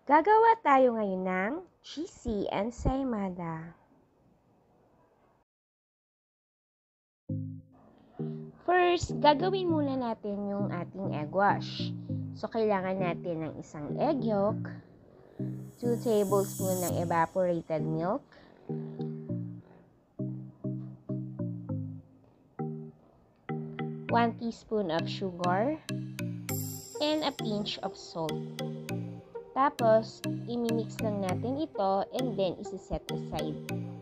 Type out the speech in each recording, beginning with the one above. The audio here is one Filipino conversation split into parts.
Gagawa tayo ngayon ng cheesy ensaymada. First, gagawin muna natin yung ating egg wash. So, kailangan natin ng isang egg yolk, 2 tablespoons ng evaporated milk, 1 teaspoon of sugar, and a pinch of salt. Tapos, imimix lang natin ito and then isi-set aside.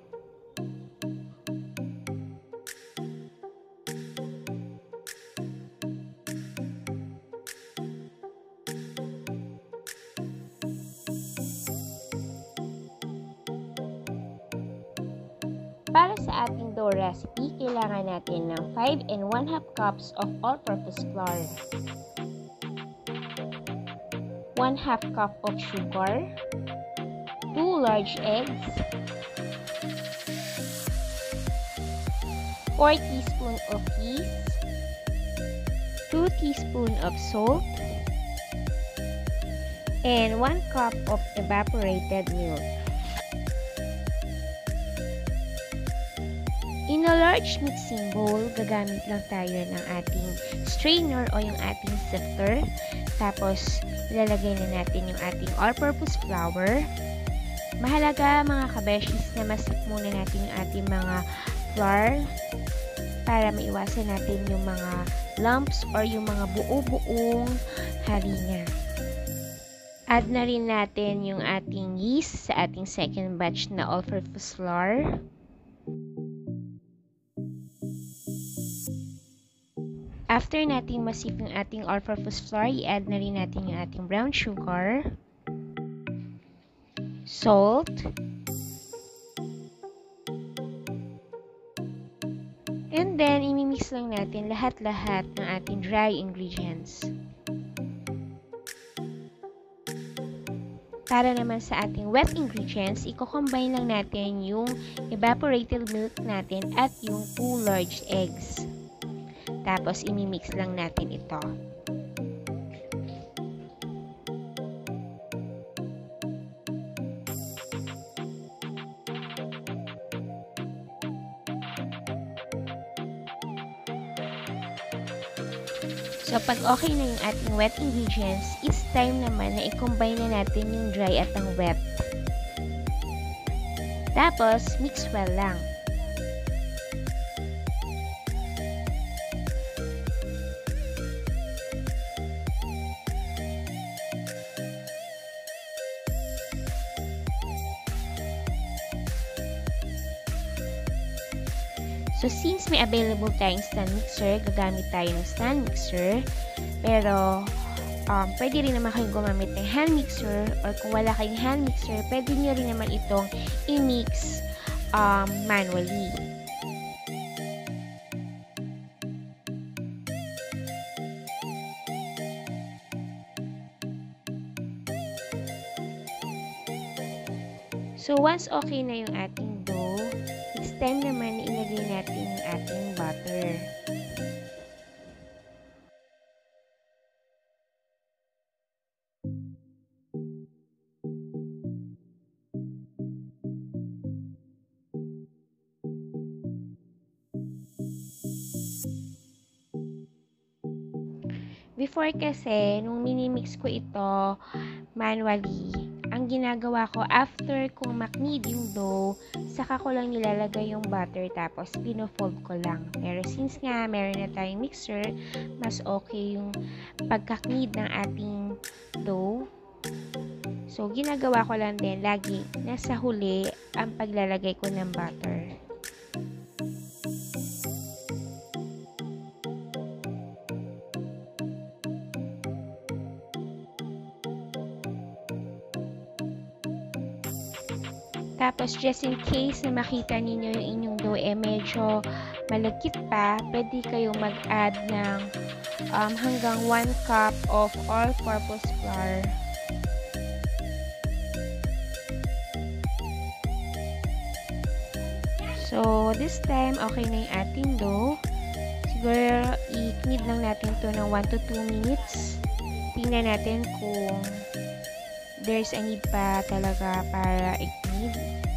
Para sa ating dough recipe, kailangan natin ng 5 1/2 cups of all-purpose flour, 1/2 cup of sugar, 2 large eggs, 4 teaspoons of yeast, 2 teaspoons of salt, and 1 cup of evaporated milk. In a large mixing bowl, gagamit lang tayo ng ating strainer o yung ating sifter. Tapos, ilalagay na natin yung ating all-purpose flour. Mahalaga mga kabeshies na masip muna natin yung ating mga flour para maiwasan natin yung mga lumps or yung mga buo-buong harina. Add na rin natin yung ating yeast sa ating second batch na all-purpose flour. After natin masip yung ating all-purpose flour, i-add na rin natin yung ating brown sugar, salt, and then imimix lang natin lahat-lahat ng ating dry ingredients. Para naman sa ating wet ingredients, i-combine lang natin yung evaporated milk natin at yung 2 large eggs. Tapos, imimix lang natin ito. So, pag okay na yung ating wet ingredients, it's time naman na i-combine na natin yung dry at ang wet. Tapos, mix well lang. So, since may available tayong stand mixer, gagamit tayo ng stand mixer. Pero, pwede rin naman kayong gumamit ng hand mixer or kung wala kayong hand mixer, pwede nyo rin naman itong i-mix manually. So, once okay na yung ating dough, it's time naman na ilagay natin yung ating butter. Before kasi, nung minimix ko ito manually, ang ginagawa ko, after kong maknead yung dough, saka ko lang nilalagay yung butter tapos pino-fold ko lang. Pero since nga meron na tayong mixer, mas okay yung pagkaknead ng ating dough. So, ginagawa ko lang din, lagi nasa huli ang paglalagay ko ng butter. Tapos, just in case na makita ninyo yung inyong dough medyo malagkit pa, pwede kayong mag-add ng hanggang 1 cup of all-purpose flour. So, this time, okay na yung ating dough. Siguro, i-knead lang natin to ng 1 to 2 minutes. Tingnan natin kung there's a need pa talaga para i-knead.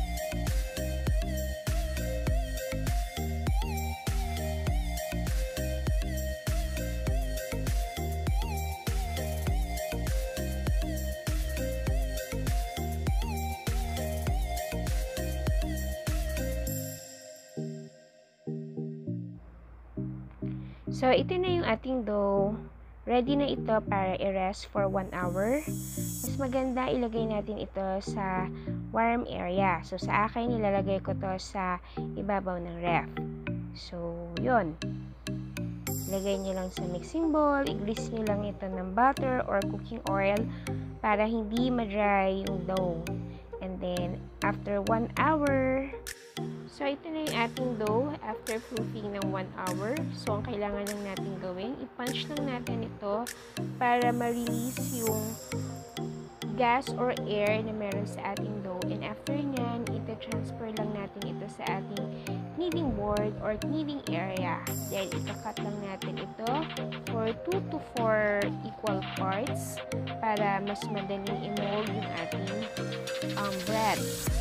So, ito na yung ating dough. Ready na ito para i-rest for 1 hour. Mas maganda ilagay natin ito sa warm area. So, sa akin, nilalagay ko to sa ibabaw ng ref. So, yun. Lagay nyo lang sa mixing bowl. I-grease nyo lang ito ng butter or cooking oil para hindi ma-dry yung dough. And then, after 1 hour, so, ito na yung ating dough after proofing ng 1 hour. So, ang kailangan lang natin gawin, i-punch lang natin ito para ma-release yung gas or air na meron sa ating dough. And after nyan, ita-transfer lang natin ito sa ating kneading board or kneading area. Then, ika-cut lang natin ito for 2 to 4 equal parts para mas madaling i-mold yung ating bread.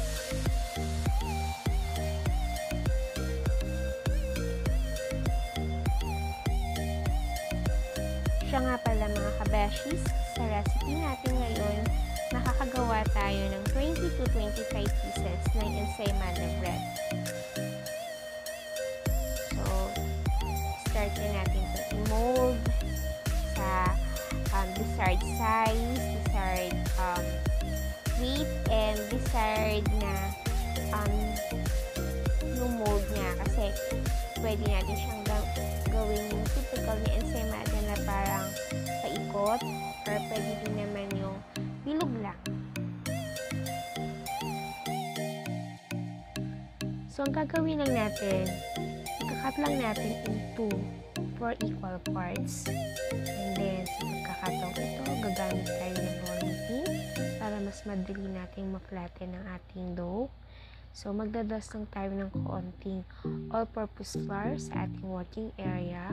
Siya nga pala mga kabeshies, sa recipe natin ngayon, makakagawa tayo ng 20 to 25 pieces ng ensaymada bread. So, start na natin itong i-mold sa desired size, desired weight, and desired na yung mold niya. Kasi, pwede natin siyang gawin yung typical na ensaymada na parang paikot, or pwede din naman yung bilog lang. So, ang gagawin lang natin, ikakat lang natin into 4 equal parts. And then, sa pagkakatong ito, gagamit tayo ng rolling pin para mas madali natin ma-flatten ang ating dough. So, magdadust lang tayo ng konting all-purpose flour sa ating working area.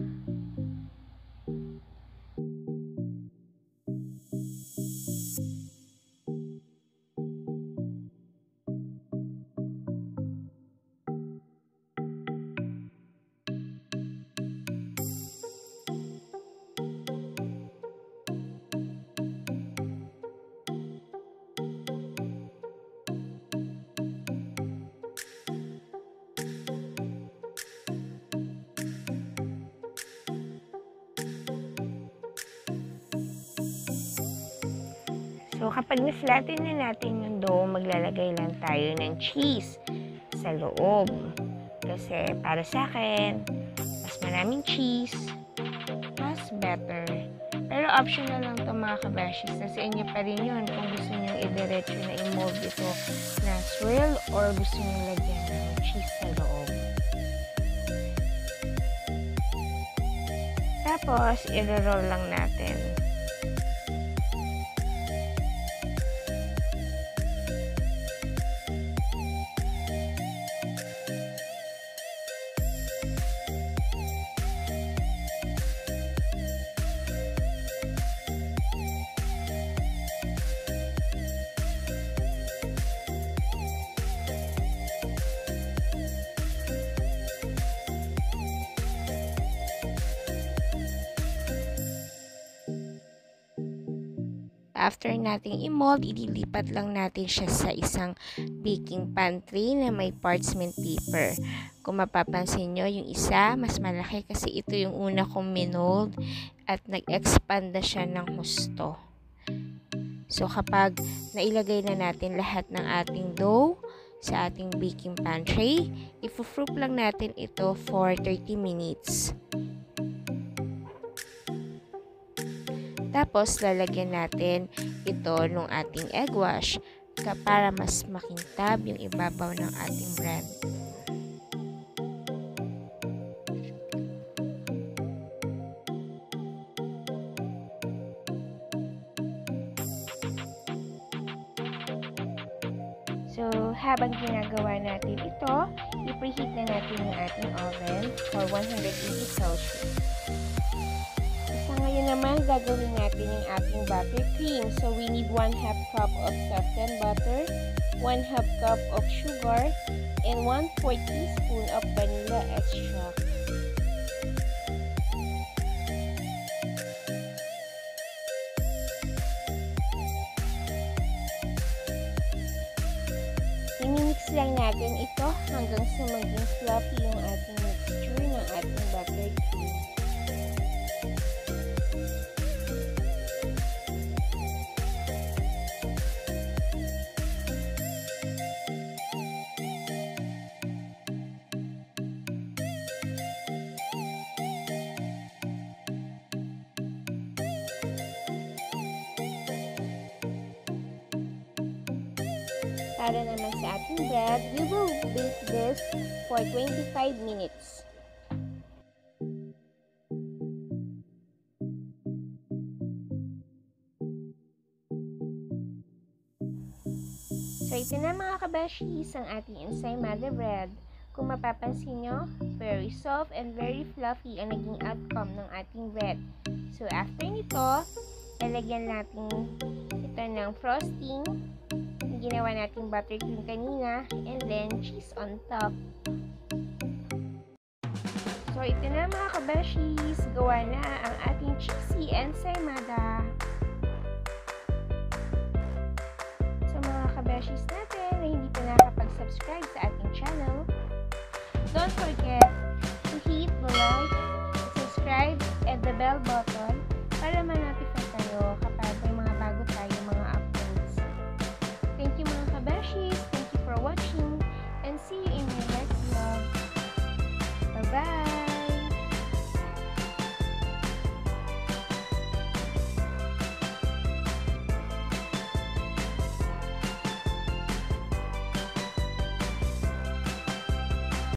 So, kapag na-flatten na natin yung dough, maglalagay lang tayo ng cheese sa loob. Kasi, para sa akin, mas maraming cheese, mas better. Pero, optional lang ito mga kabeshis. Sa inyo pa rin yun kung gusto nyo i-diretso na i-mold ito na swirl or gusto nyo lagyan ng cheese sa loob. Tapos, i-roll lang natin. After nating i-mold, ililipat lang natin siya sa isang baking pantry na may parchment paper. Kung mapapansin nyo, yung isa, mas malaki kasi ito yung una kong minold at nag-expand na siya ng husto. So, kapag nailagay na natin lahat ng ating dough sa ating baking pantry, ifo-fruit lang natin ito for 30 minutes. Tapos, lalagyan natin ito ng ating egg wash para mas makintab yung ibabaw ng ating bread. So, habang ginagawa natin ito, i-preheat na natin yung ating oven for 180 Celsius. Ngayon naman, gagawin natin yung ating buttercream. So, we need 1/2 cup of softened butter, 1/2 cup of sugar, and 1/4 teaspoon of vanilla extract. I-mix lang natin ito hanggang sa maging fluffy yung ating mixture ng ating buttercream. Para naman sa ating bread, we will bake this for 25 minutes. So, ito na mga kabeshies ang ating ensaymada bread. Kung mapapansin nyo, very soft and very fluffy ang naging outcome ng ating bread. So, after nito, lalagyan natin ito ng frosting. Ginawa nating buttercream kanina, and then cheese on top. So, ito na mga kabeshies, gawa na ang ating cheesy ensaymada. So, mga kabeshies natin na hindi pa nakapag-subscribe sa ating channel, don't forget to hit the like, subscribe, and the bell button para